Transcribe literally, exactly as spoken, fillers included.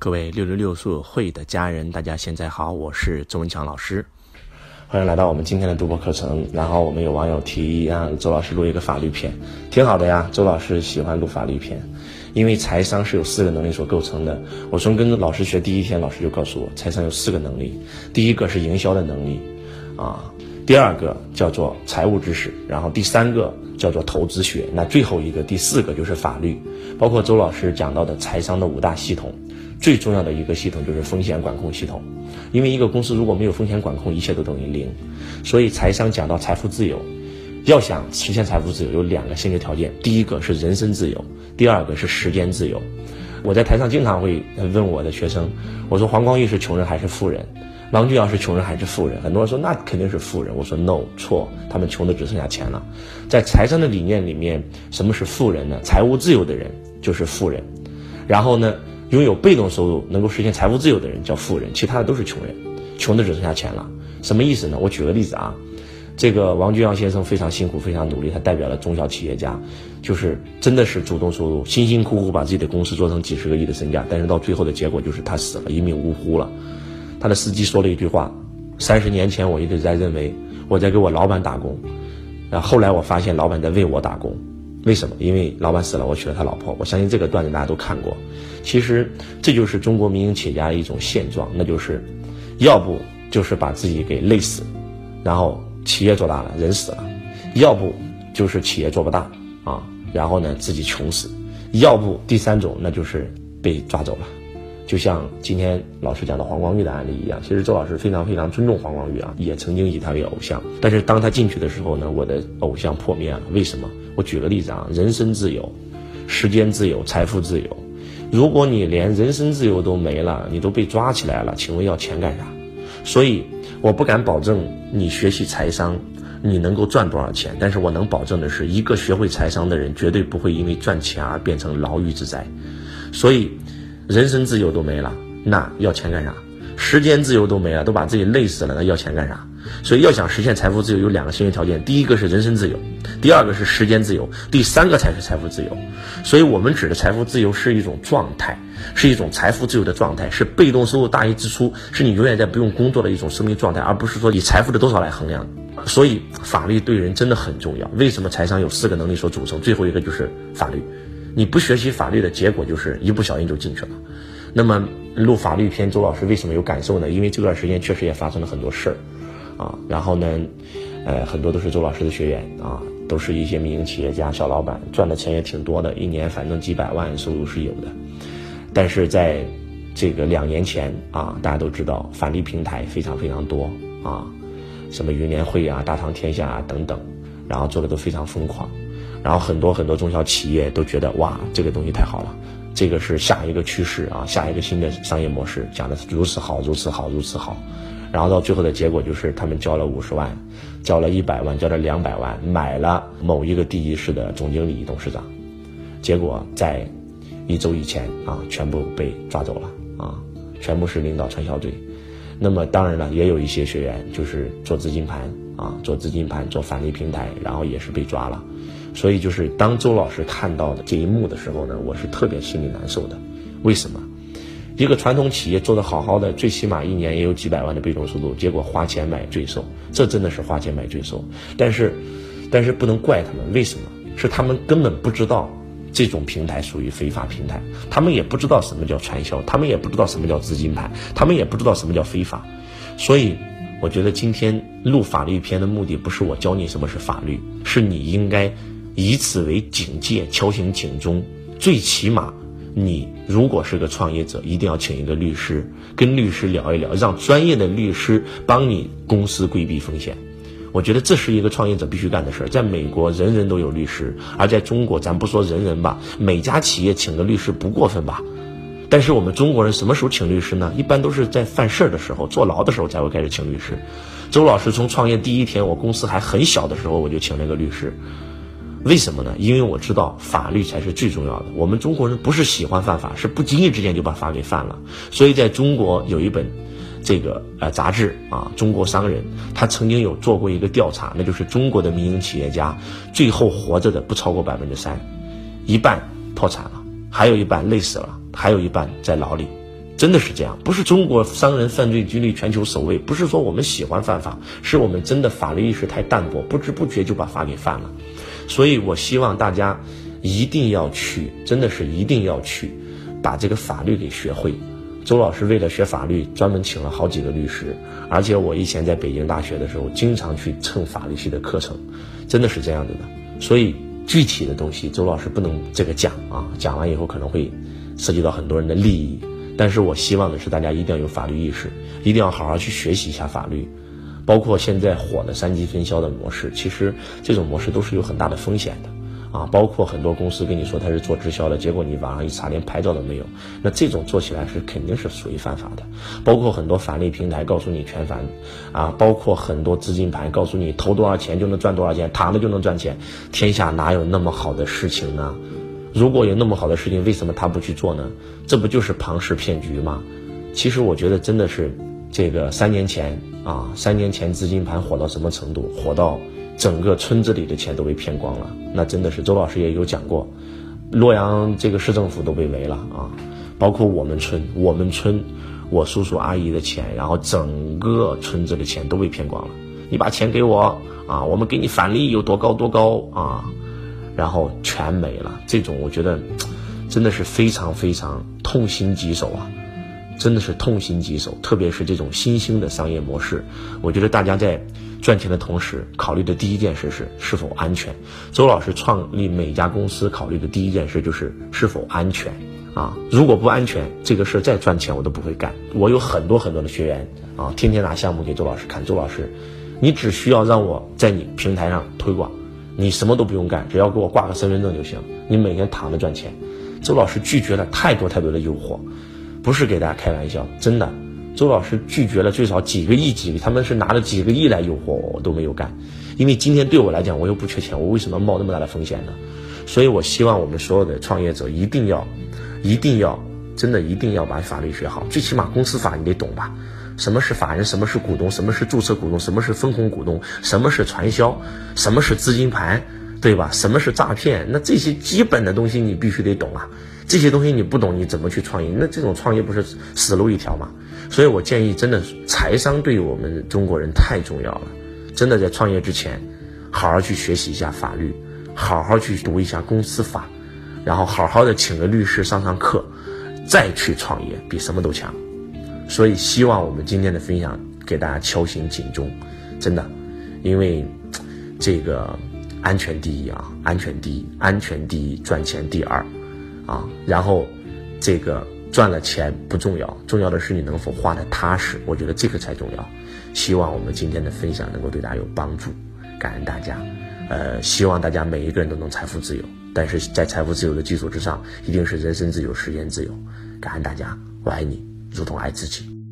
各位六六六书友会的家人，大家现在好，我是周文强老师，欢迎来到我们今天的读播课程。然后我们有网友提议让周老师录一个法律篇，挺好的呀。周老师喜欢录法律篇，因为财商是由四个能力所构成的。我从跟老师学第一天，老师就告诉我，财商有四个能力。第一个是营销的能力啊，第二个叫做财务知识，然后第三个叫做投资学，那最后一个第四个就是法律。包括周老师讲到的财商的五大系统，最重要的一个系统就是风险管控系统。因为一个公司如果没有风险管控，一切都等于零。所以财商讲到财富自由，要想实现财富自由有两个先决条件，第一个是人身自由，第二个是时间自由。我在台上经常会问我的学生，我说黄光裕是穷人还是富人，王俊尧是穷人还是富人？很多人说那肯定是富人，我说 no 错，他们穷的只剩下钱了。在财商的理念里面，什么是富人呢？财务自由的人就是富人，然后呢拥有被动收入能够实现财务自由的人叫富人，其他的都是穷人，穷的只剩下钱了。什么意思呢？我举个例子啊，这个王俊尧先生非常辛苦非常努力，他代表了中小企业家，就是真的是主动收入，辛辛苦苦把自己的公司做成几十个亿的身价，但是到最后的结果就是他死了，一命呜呼了。他的司机说了一句话，三十年前我一直在认为我在给我老板打工，然后后来我发现老板在为我打工。为什么？因为老板死了，我娶了他老婆。我相信这个段子大家都看过。其实这就是中国民营企业家的一种现状，那就是要不就是把自己给累死，然后企业做大了人死了，要不就是企业做不大啊，然后呢自己穷死，要不第三种那就是被抓走了。就像今天老师讲的黄光裕的案例一样，其实周老师非常非常尊重黄光裕啊，也曾经以他为偶像。但是当他进去的时候呢，我的偶像破灭了。为什么？我举个例子啊，人身自由、时间自由、财富自由。如果你连人身自由都没了，你都被抓起来了，请问要钱干啥？所以我不敢保证你学习财商你能够赚多少钱，但是我能保证的是，一个学会财商的人绝对不会因为赚钱而变成牢狱之灾。所以人身自由都没了，那要钱干啥？时间自由都没了，都把自己累死了，那要钱干啥？所以要想实现财富自由有两个先决条件，第一个是人身自由，第二个是时间自由，第三个才是财富自由。所以我们指的财富自由是一种状态，是一种财富自由的状态，是被动收入大于支出，是你永远在不用工作的一种生命状态，而不是说以财富的多少来衡量。所以法律对人真的很重要。为什么财商有四个能力所组成，最后一个就是法律。你不学习法律的结果就是一不小心就进去了。那么录法律篇，周老师为什么有感受呢？因为这段时间确实也发生了很多事儿啊，然后呢呃，很多都是周老师的学员啊，都是一些民营企业家小老板，赚的钱也挺多的，一年反正几百万收入是有的。但是在这个两年前啊，大家都知道返利平台非常非常多啊，什么云联汇啊、大唐天下啊等等，然后做的都非常疯狂，然后很多很多中小企业都觉得哇，这个东西太好了，这个是下一个趋势啊，下一个新的商业模式，讲的如此好如此好如此好。然后到最后的结果就是他们交了五十万，交了一百万，交了两百万，买了某一个地级市的总经理董事长，结果在一周以前啊全部被抓走了啊，全部是领导传销罪。那么当然了，也有一些学员就是做资金盘啊，做资金盘做返利平台，然后也是被抓了。所以就是当周老师看到的这一幕的时候呢，我是特别心里难受的。为什么？一个传统企业做得好好的，最起码一年也有几百万的被动收入，结果花钱买罪受，这真的是花钱买罪受。但是但是不能怪他们，为什么？是他们根本不知道这种平台属于非法平台，他们也不知道什么叫传销，他们也不知道什么叫资金盘，他们也不知道什么叫非法。所以我觉得今天录法律篇的目的不是我教你什么是法律，是你应该以此为警戒，敲醒警钟。最起码你如果是个创业者，一定要请一个律师，跟律师聊一聊，让专业的律师帮你公司规避风险。我觉得这是一个创业者必须干的事儿。在美国人人都有律师，而在中国咱不说人人吧，每家企业请个律师不过分吧。但是我们中国人什么时候请律师呢？一般都是在犯事儿的时候，坐牢的时候才会开始请律师。周老师从创业第一天，我公司还很小的时候我就请了个律师。为什么呢？因为我知道法律才是最重要的。我们中国人不是喜欢犯法，是不经意之间就把法给犯了。所以在中国有一本这个呃杂志啊，中国商人，他曾经有做过一个调查，那就是中国的民营企业家最后活着的不超过百分之三，一半破产了，还有一半累死了，还有一半在牢里。这真的是这样，不是中国商人犯罪几率全球首位，不是说我们喜欢犯法，是我们真的法律意识太淡薄，不知不觉就把法给犯了。所以我希望大家一定要去，真的是一定要去把这个法律给学会。周老师为了学法律专门请了好几个律师，而且我以前在北京大学的时候经常去蹭法律系的课程，真的是这样子的。所以具体的东西周老师不能这个讲啊，讲完以后可能会涉及到很多人的利益，但是我希望的是大家一定要有法律意识，一定要好好去学习一下法律。包括现在火的三级分销的模式，其实这种模式都是有很大的风险的啊，包括很多公司跟你说他是做直销的，结果你网上一查连牌照都没有，那这种做起来是肯定是属于犯法的。包括很多返利平台告诉你全返啊，包括很多资金盘告诉你投多少钱就能赚多少钱，躺着就能赚钱，天下哪有那么好的事情呢？如果有那么好的事情，为什么他不去做呢？这不就是庞氏骗局吗？其实我觉得真的是这个三年前啊，三年前资金盘火到什么程度？火到整个村子里的钱都被骗光了。那真的是周老师也有讲过，洛阳这个市政府都被围了啊，包括我们村，我们村我叔叔阿姨的钱，然后整个村子的钱都被骗光了。你把钱给我啊，我们给你返利有多高多高啊，然后全没了。这种我觉得真的是非常非常痛心疾首啊，真的是痛心疾首。特别是这种新兴的商业模式，我觉得大家在赚钱的同时考虑的第一件事是是否安全。周老师创立每家公司考虑的第一件事就是是否安全啊，如果不安全，这个事再赚钱我都不会干。我有很多很多的学员啊，天天拿项目给周老师看，周老师你只需要让我在你平台上推广，你什么都不用干，只要给我挂个身份证就行，你每天躺着赚钱。周老师拒绝了太多太多的诱惑，不是给大家开玩笑，真的，周老师拒绝了最少几个亿几个，他们是拿了几个亿来诱惑我，我都没有干。因为今天对我来讲，我又不缺钱，我为什么冒那么大的风险呢？所以我希望我们所有的创业者一定要一定要真的一定要把法律学好，最起码公司法你得懂吧，什么是法人，什么是股东，什么是注册股东，什么是分红股东，什么是传销，什么是资金盘，对吧？什么是诈骗？那这些基本的东西你必须得懂啊，这些东西你不懂你怎么去创业？那这种创业不是死路一条吗？所以我建议真的财商对我们中国人太重要了，真的在创业之前好好去学习一下法律，好好去读一下公司法，然后好好的请个律师上上课，再去创业，比什么都强。所以希望我们今天的分享给大家敲醒警钟，真的，因为这个安全第一啊，安全第一，安全第一，赚钱第二啊，然后这个赚了钱不重要，重要的是你能否花得踏实，我觉得这个才重要。希望我们今天的分享能够对大家有帮助，感恩大家。呃，希望大家每一个人都能财富自由，但是在财富自由的基础之上，一定是人身自由、时间自由。感恩大家，我爱你，如同爱自己。